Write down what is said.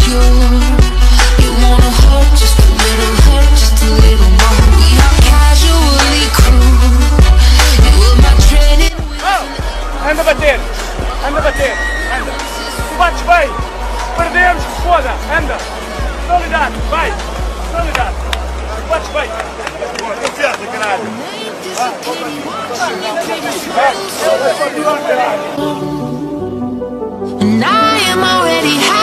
pure. You wanna hurt just a little more. We are casually cruel. You were my dreaded. Anda a bater, anda. Tu bates bem, perdemos, foda, anda. Solidade, vai, solidade. Tu bates bem. Confiança, caralho. And I am already